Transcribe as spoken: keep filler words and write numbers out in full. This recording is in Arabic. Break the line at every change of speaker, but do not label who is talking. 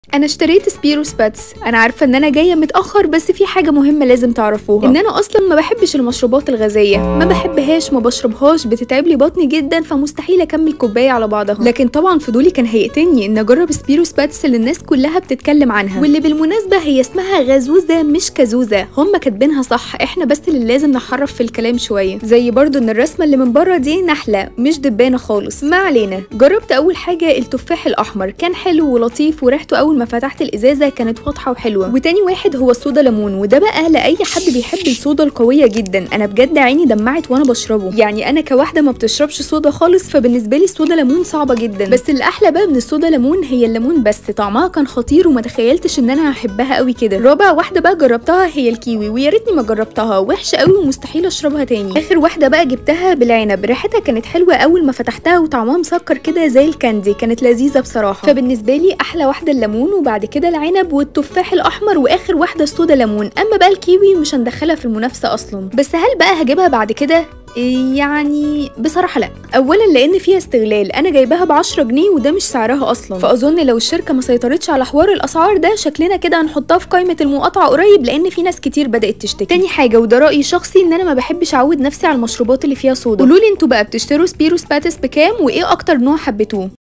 انا اشتريت سبيروس باتس. انا عارفه ان انا جايه متاخر، بس في حاجه مهمه لازم تعرفوها، ان انا اصلا ما بحبش المشروبات الغازيه، ما بحبهاش، ما بشربهاش، بتتعب لي بطني جدا، فمستحيل اكمل كوبايه على بعضها. لكن طبعا فضولي كان هيقتلني ان اجرب سبيروس باتس اللي الناس كلها بتتكلم عنها، واللي بالمناسبه هي اسمها غازوزه مش كازوزه، هم كاتبينها صح، احنا بس اللي لازم نحرف في الكلام شويه. زي برضو ان الرسمه اللي من بره دي نحله مش دبانه خالص. ما علينا. جربت اول حاجه التفاح الاحمر، كان حلو ولطيف، وريحته اول ما فتحت الازازه كانت واضحه وحلوه. وتاني واحد هو الصودا ليمون، وده بقى لاي حد بيحب الصودا القويه جدا. انا بجد عيني دمعت وانا بشربه، يعني انا كواحده ما بتشربش صودا خالص، فبالنسبه لي الصودا ليمون صعبه جدا. بس الاحلى بقى من الصودا ليمون هي الليمون، بس طعمها كان خطير وما تخيلتش ان انا هحبها قوي كده. رابع واحده بقى جربتها هي الكيوي، ويا ريتني ما جربتها، وحشه قوي ومستحيل اشربها تاني. اخر واحده بقى جبتها بالعنب، ريحتها كانت حلوه اول ما فتحتها، وطعمها مسكر كده زي الكاندي، كانت لذيذه بصراحه. فبالنسبه لي احلى واحده الليمون، وبعد كده العنب والتفاح الاحمر، واخر واحده الصودا ليمون. اما بقى الكيوي مش هندخلها في المنافسه اصلا. بس هل بقى هجيبها بعد كده؟ يعني بصراحه لا. اولا لان فيها استغلال، انا جايباها ب عشرة جنيه وده مش سعرها اصلا، فاظن لو الشركه ما سيطرتش على حوار الاسعار ده شكلنا كده هنحطها في قائمه المقاطعه قريب، لان في ناس كتير بدات تشتكي. تاني حاجه وده رايي شخصي، ان انا ما بحبش اعود نفسي على المشروبات اللي فيها صودا. قولوا لي انتوا بقى بتشتروا سبيروس باتس بكام، وايه اكتر نوع حبيتوه؟